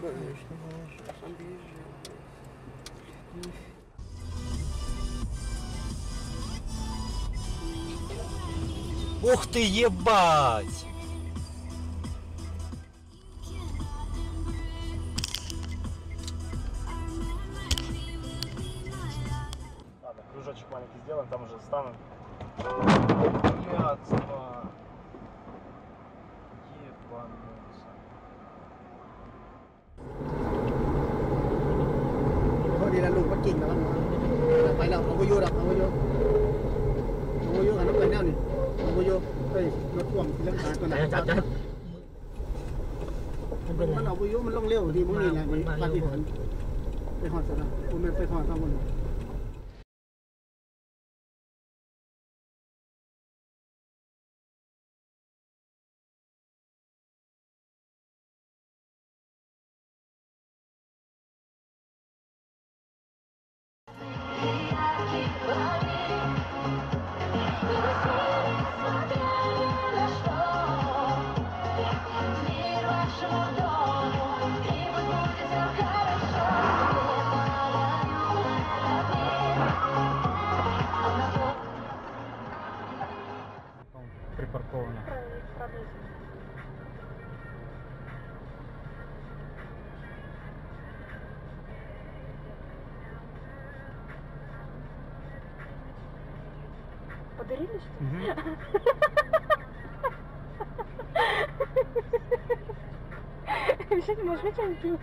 Конечно, сам бежит. Ух ты, ебать! Ладно, кружочек маленький сделаем, там уже станут. Блядство. Ебануться. Thôi đi là lục bắt chỉnh nó phải là không có vô đâu, không có vô là nó phải nào nhỉ, không có vô đây nó quẳng thì lên cả con này chặtมันเอาไปยุ่มันลงเร็วดีมึงนี่แหละมันปฏิหารไปหอดซะแล้วมันไปหอดข้างบน Припарковано. Подарили, что ли? Вообще не можешь что-нибудь.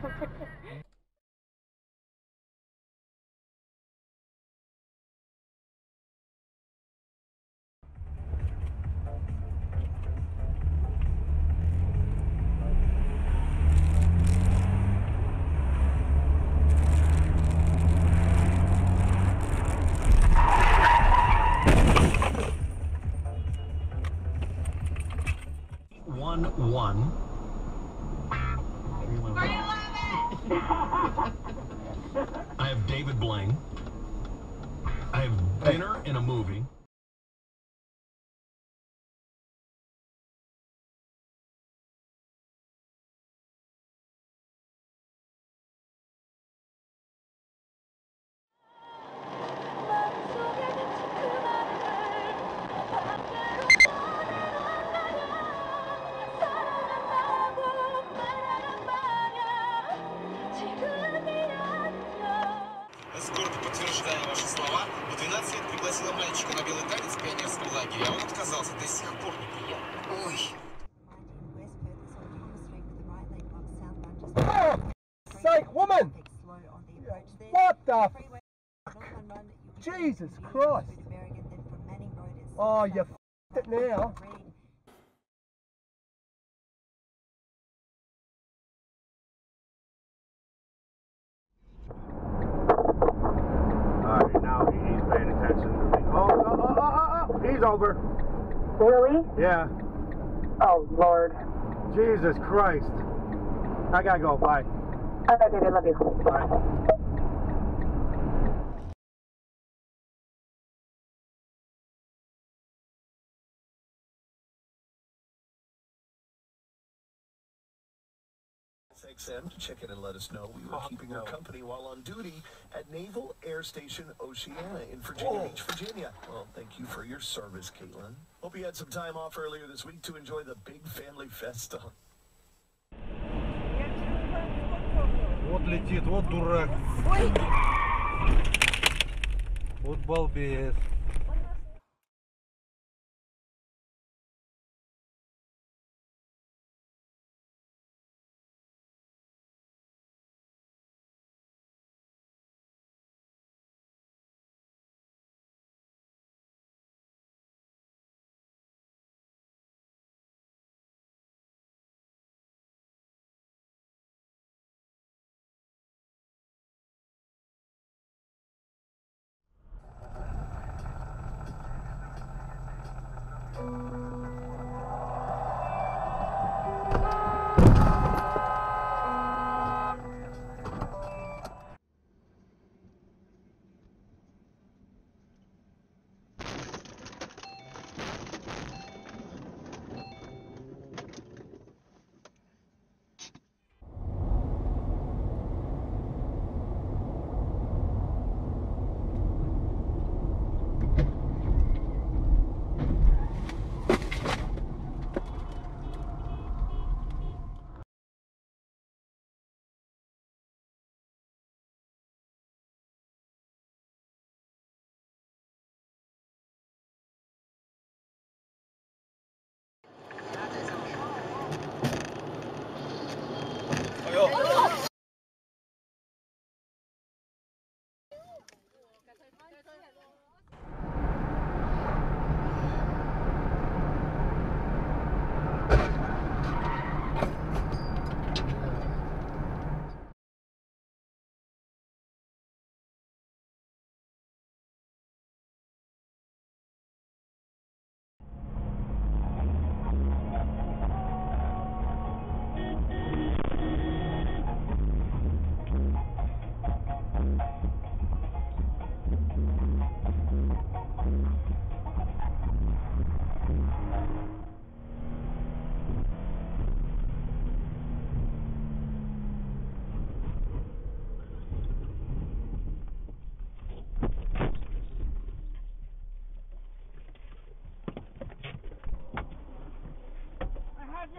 One. I have David Blaine. I have dinner in a movie. Эскорт, подтверждая ваши слова, в 12 лет пригласила мальчика на белый танец в пионерском лагере, а он отказался, до сих пор не приехал. Ой. Sake, woman! What the f***? Jesus Christ! Oh, you f***ed it now. Alright, now he's paying attention. Oh, he's over. Really? Yeah. Oh, Lord. Jesus Christ. I gotta go, bye. Okay, baby, love you. Bye. XM to check in and let us know we were keeping her company while on duty at Naval Air Station Oceana in Virginia Beach, Virginia. Well, thank you for your service, Caitlin. Hope you had some time off earlier this week to enjoy the big family festa. Вот летит, вот дурак. Вот балбес.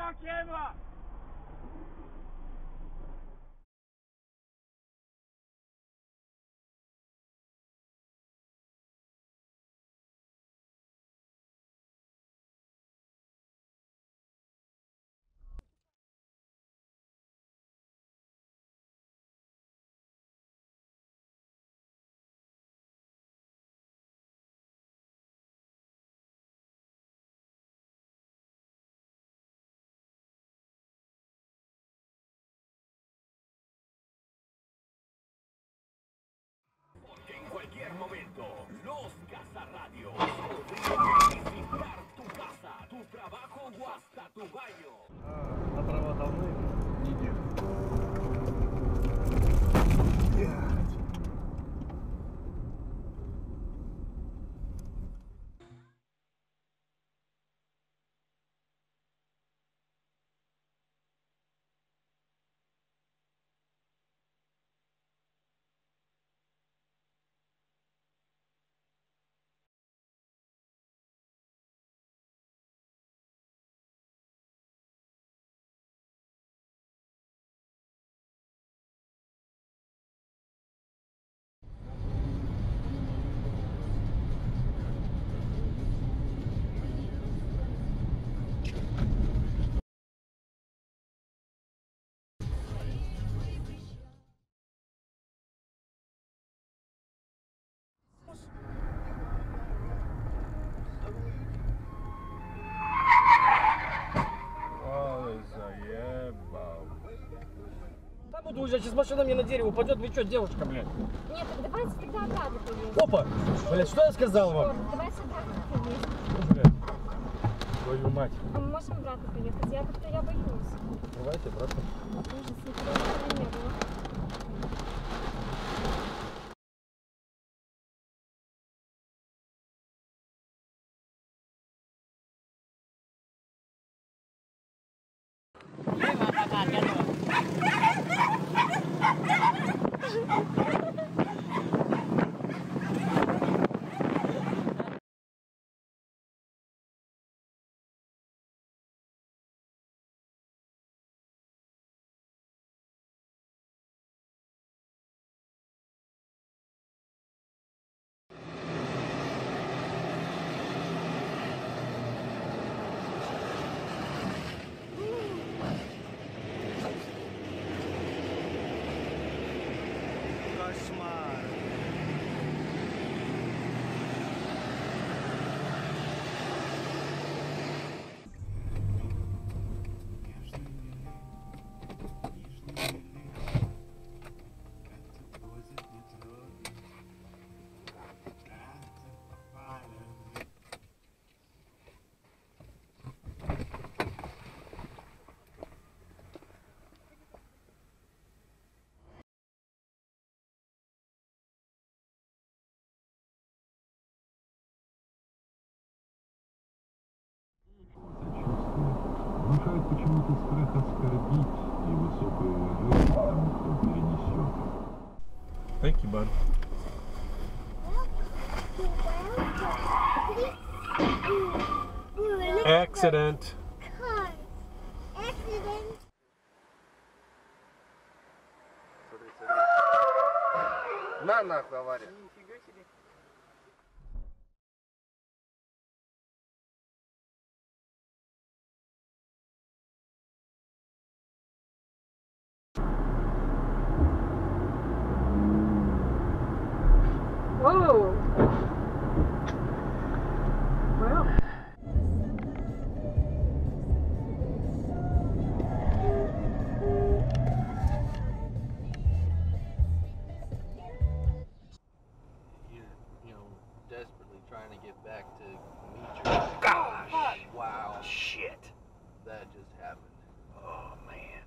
En cualquier momento, los cazarradios podrían visitar tu casa, tu trabajo o hasta tu baño. Отработал мы. Неделю. Да буду уезжать, сейчас машина мне на дерево упадет, вы что, девушка, блядь? Нет, так давайте тогда обратно поедем. Опа! Блядь, что я сказал вам? Давайте обратно поедем. Ну, блядь. Твою мать. А мы можем обратно поехать? Я как-то я боюсь. Давайте обратно. Ужас, никогда не было. Внушает почему-то страх оскорбить и высокое уважение к тому, кто перенесет. Thank you, bud. Accident. На нахуй авария. Whoa! Wow. You know, desperately trying to get back to meet you. Gosh! Wow. Shit. That just happened. Oh, man.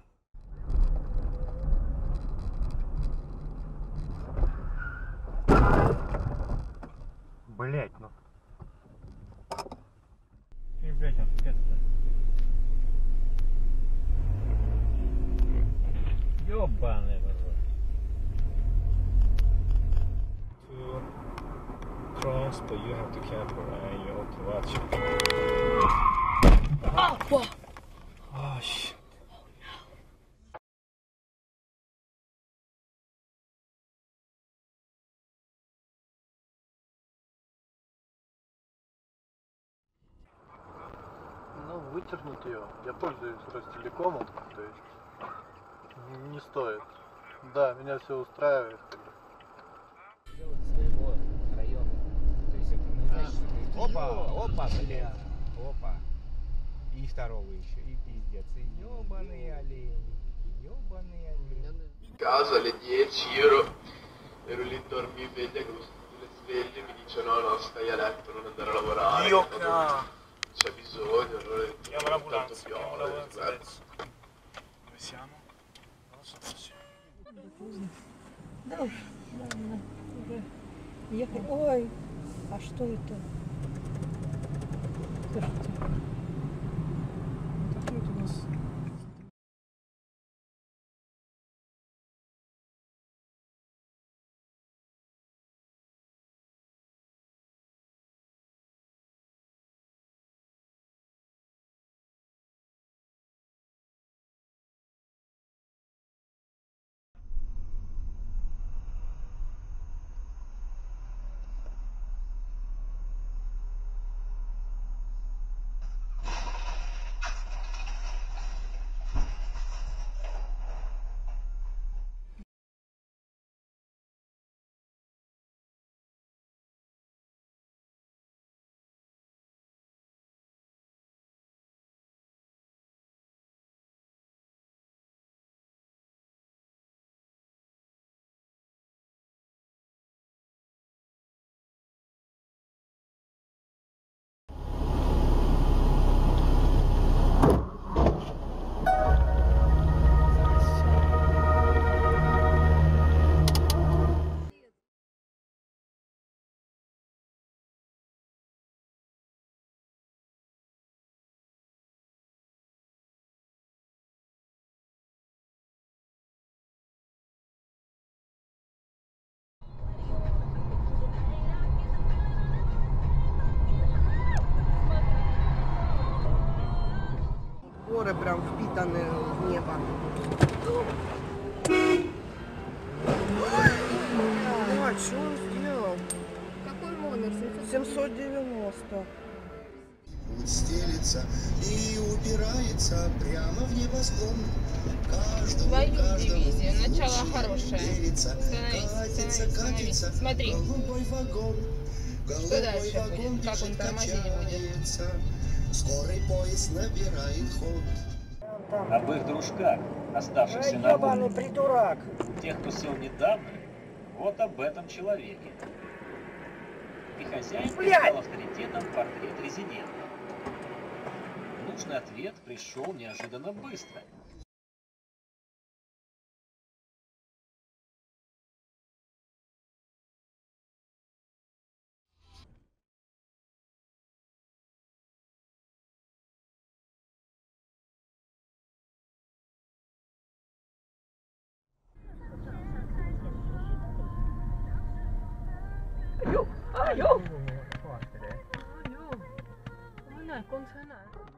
Блять, ну. И, блядь, он спец-то. Ёбаный в рот. To transport, you have to camper and you have to watch. Oh, whoa. Oh, вытернуть ее. Я пользуюсь Ростелекомом, то есть не стоит. Да, меня все устраивает. Своего района. То есть это опа, опа, бля, опа. И второго еще, и пиздец, и ёбаные олени, ёбаные олени. Casa alle 10 ero lì dormi sveglia, che le sveglie mi dice no, stai a letto, non andare a lavorare. C'è bisogno, allora chiamo l'ambulanza, chiamo l'ambulanza adesso. Dove siamo? Non lo so, sì. Да уж, ладно, уже ехать. Ой, а что это? Слушайте. Какие у нас... Горы прям впитаны в небо. А, что он сделал? Какой номер? 790. Стелится и упирается прямо в небосклон. Твою дивизию. Начало хорошее. Становись. Смотри. Что дальше будет? Как он тормозить будет? Скорый поезд набирает ход. Об их дружках, оставшихся на воле. Придурак. Тех, кто сел недавно, вот об этом человеке. И хозяин стал авторитетом портрет резидента. Нужный ответ пришел неожиданно быстро. Ayo, ayo. Ayo. Mana con sana?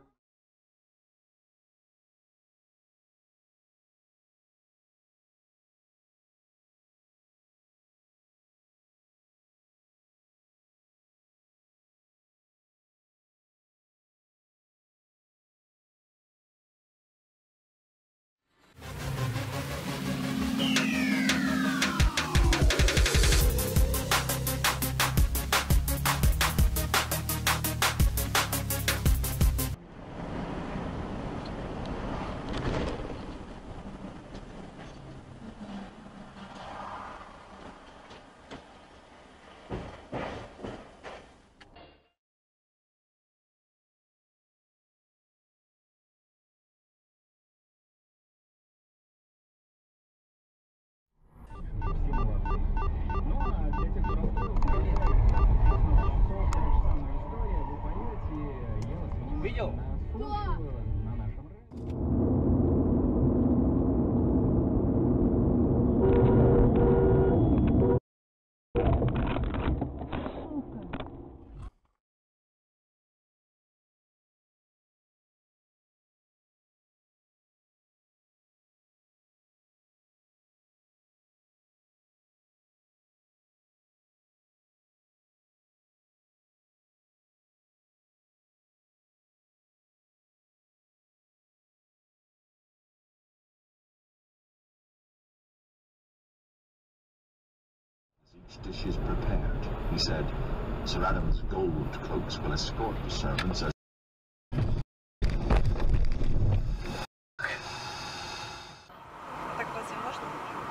Dishes prepared. He said, Sir Adam's gold cloaks will escort the servants as Так разве можно?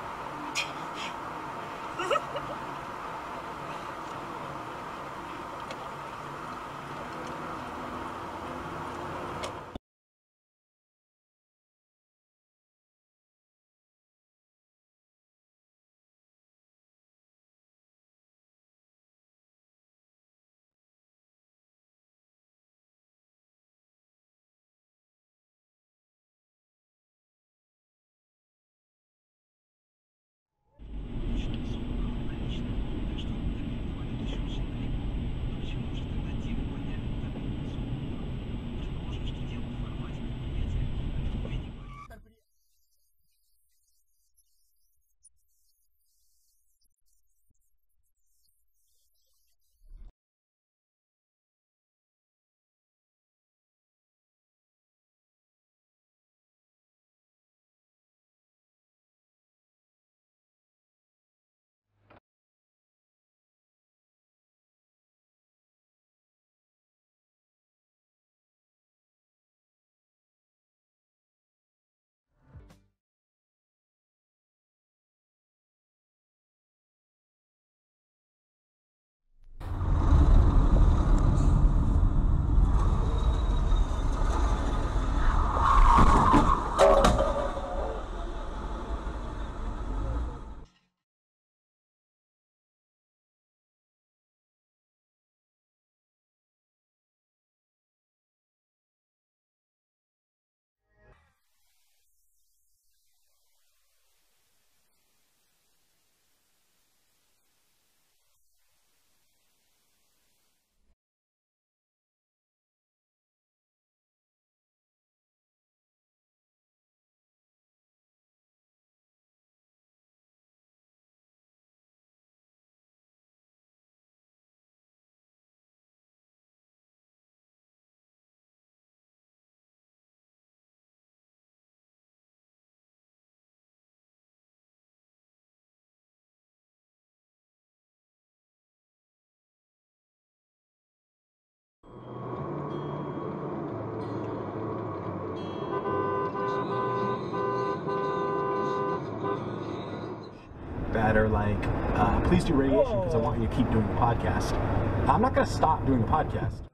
That are like, please do radiation because I want you to keep doing the podcast. I'm not going to stop doing the podcast.